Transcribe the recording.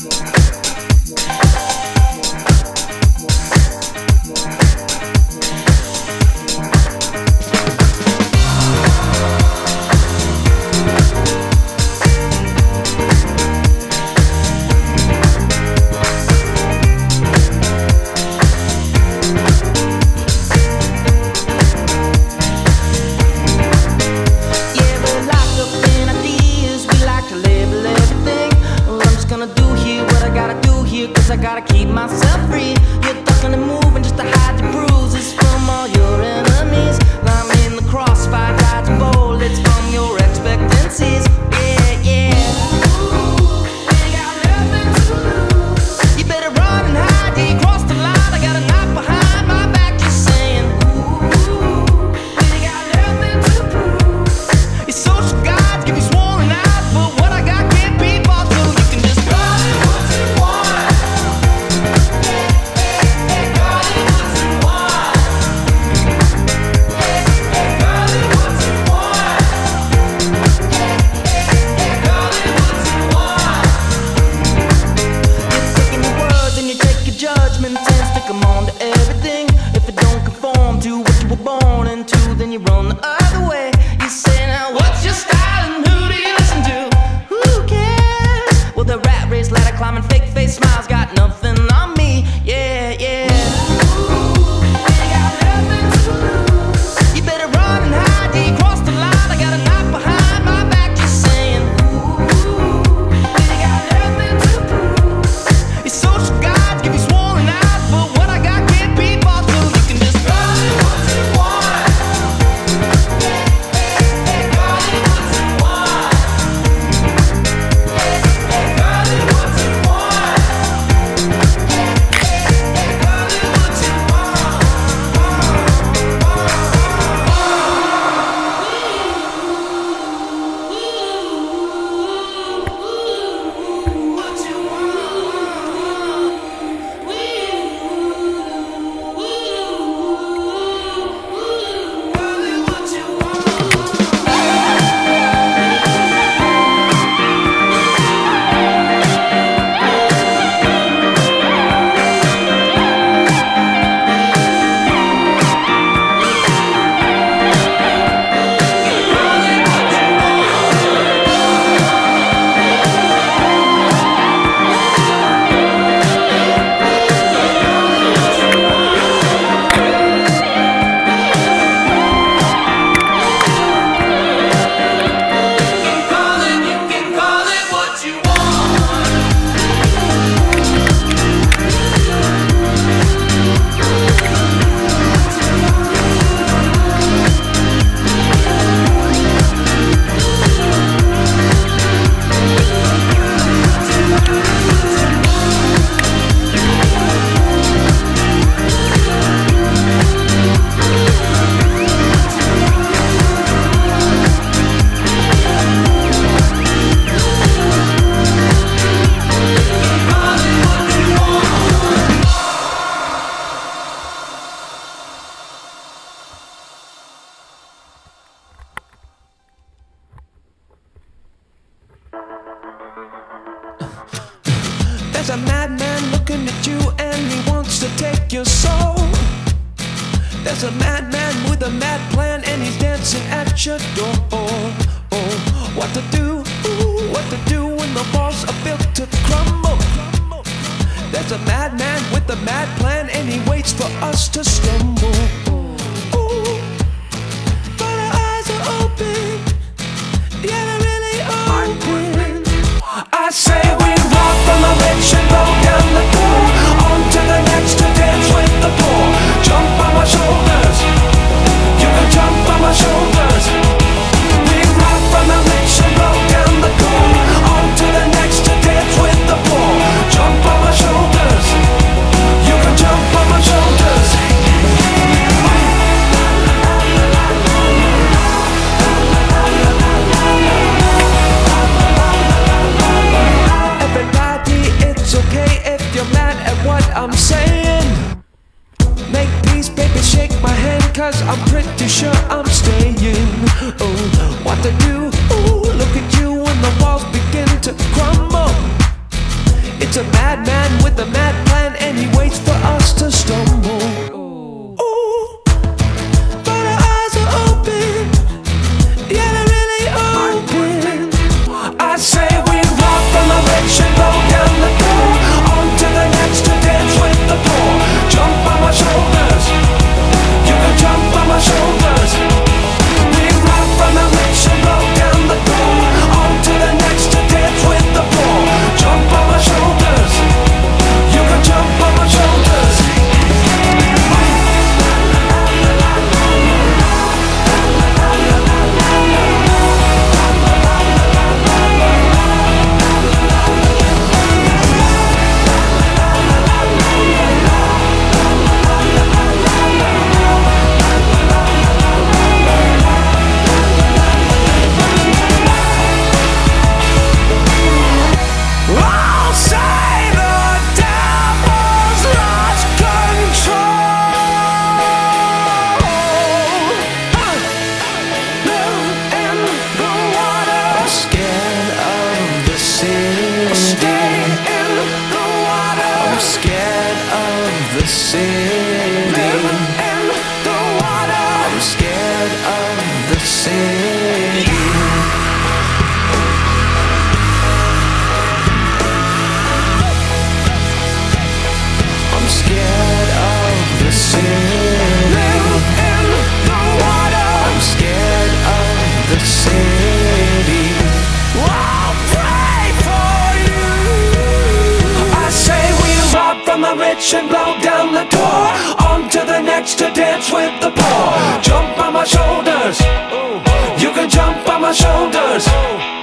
I gotta keep myself free. You're ducking and moving just to hide your bruises from all your enemies. I'm in the crossfire, dodging bullets from your expectancies. Yeah, yeah. Ooh, ain't got nothing to lose. You better run and hide, yeah, you crossed the line. I got a knife behind my back, just saying. Ooh, ain't got nothing to prove. Your social gods give you swollen eyes, but what I got can't be bought, so you can just call it what you want. Then you run the other way. You say, now what's your style and who do you listen to? Who cares? Well, the rat race, ladder climbing, fake face smiles, got nothing on me. Yeah, yeah. Ooh, ain't got nothing to lose. You better run and hide, yeah, you crossed the line. I got a knife behind my back, just saying. Ooh, ain't got nothing to prove. Your social gods give you swollen eyes, but what I got can't be bought, so you can just call it what you want. There's a madman looking at you and he wants to take your soul. There's a madman with a mad plan and he's dancing at your door. Oh, what to do? Ooh, what to do when the walls are built to crumble? There's a madman with a mad plan and he waits for us to stumble. Ooh, but our eyes are open. Yeah, they're really open. I say we walk from the rich and roll down the pool, on to the next to dance with the poor. Jump on my shoulders, you can jump on my shoulders. We rock from the rich and roll down the pool, on to the next to dance with the poor. Jump on my shoulders, you can jump on my shoulders. I'm saying, make peace, baby, shake my hand, cause I'm pretty sure I'm staying. Oh, what to do? Ooh, look at you when the walls begin to crumble. It's a madman with a mad plan, and he waits for us to stumble. Ooh, but our eyes are open, yeah, they're really open. I say we rock from the rich and go down the door, on to the next to dance with the poor. Jump on my shoulders, you can jump on my shoulders. We rock from the rich and go down the door, on to the next to dance with the poor. Jump on my shoulders, you can jump on my shoulders. I'll say the devil's lost control. Live in the water, I'm scared of the city. Stay in the water, I'm scared of the city. Live in the water, I'm scared of the city. I'm scared of the city. Live in the water, I'm scared of the city. I'll pray for you. I say we rob from the rich and blow down the door, on to the next to dance with the poor. Jump on my shoulders, you can jump on my shoulders.